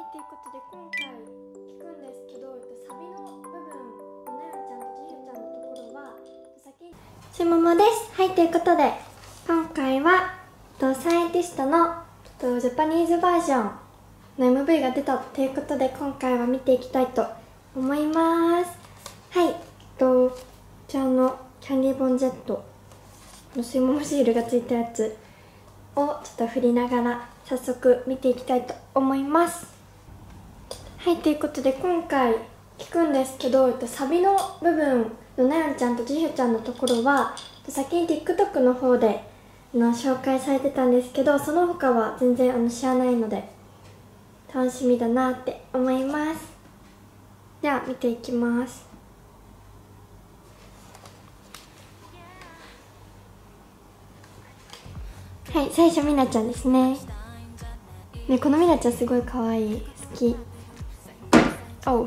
ということで今回聞くんですけど、サビの部分、なやちゃんとじゆちゃんのところは先にしももです。はい、ということで今回はサイエンティストのジャパニーズバージョンの MV が出たということで、今回は見ていきたいと思います。はい、こちらのキャンディーボンジェットのしももシールがついたやつをちょっと振りながら早速見ていきたいと思います。はい、ということで今回聞くんですけど、サビの部分のなやんちゃんとじゆちゃんのところは先に TikTok の方で紹介されてたんですけど、その他は全然知らないので楽しみだなって思います。では見ていきます。はい、最初みなちゃんですね。このみなちゃんすごい可愛い、好き。おう、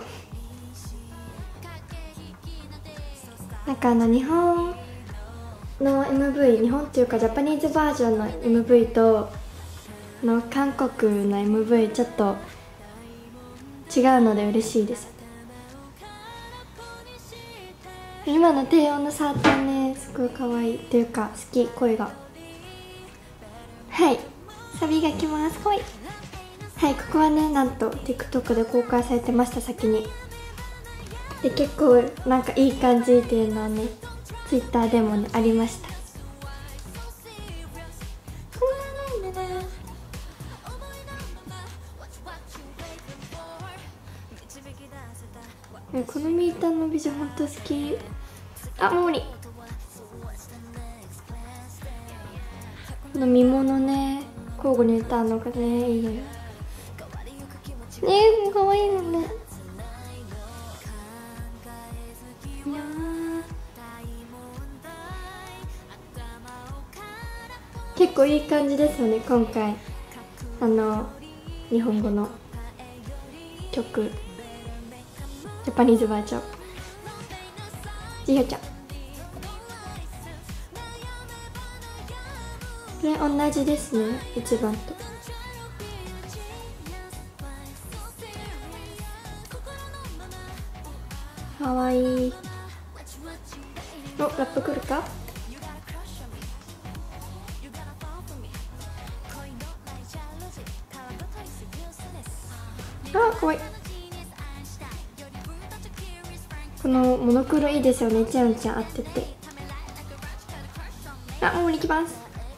なんか日本の MV、日本っていうかジャパニーズバージョンの MV と韓国の MV ちょっと違うので嬉しいです。今の低音のサーターね、すごい可愛いっていうか好き、声が。はい、サビがきます。ほい。はい、ここはね、なんと TikTok で公開されてました、先に。で、結構なんかいい感じっていうのはね、Twitter でもね、ありました。このミーターのビジュほんと好き。あ、もう無理。この見物ね、交互に歌うのがね、いいよね。かわいいのね。いや結構いい感じですよね、今回日本語の曲、ジャパニーズバージョン。じゆちゃん、これ同じですね、1番と。かわいい。お、ラップくるか。あ、かわいい。このモノクロいいですよね、ちゃんちゃん合ってて。あ、もう行きます。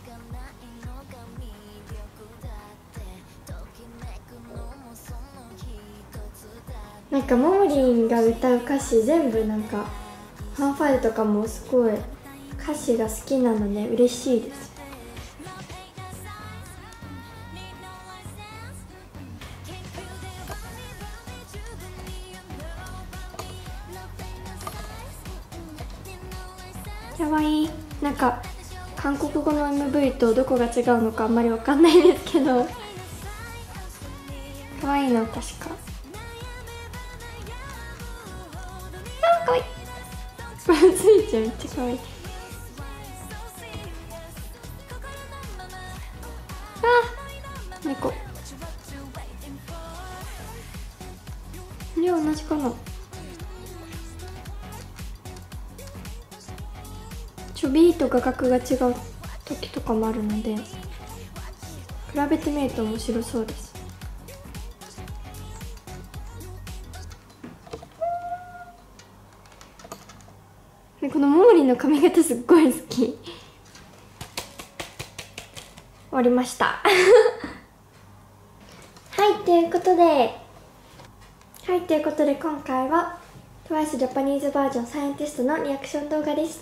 なんかももりんが歌う歌詞全部なんかファンファーレとかもすごい歌詞が好きなので嬉しいです。やばい。なんか韓国語の MV とどこが違うのかあんまりわかんないですけどかわいいの、確か。あ、かわいい。ついちゃう、めっちゃかわいい。あ、猫。これ同じかな。ビート画角が違う時とかもあるので比べてみると面白そうです。このももりんの髪型すっごい好き。終わりましたはい、ということで今回は TWICE ジャパニーズバージョンサイエンティストのリアクション動画でした。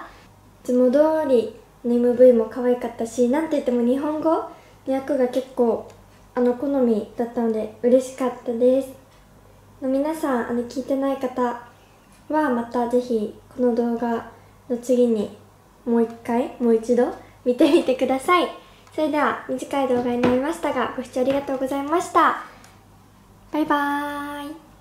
いつも通りの MV も可愛かったし、なんて言っても日本語の役が結構好みだったので嬉しかったです。皆さん聞いてない方はまたぜひこの動画の次にもう一度見てみてください。それでは短い動画になりましたがご視聴ありがとうございました。バイバーイ。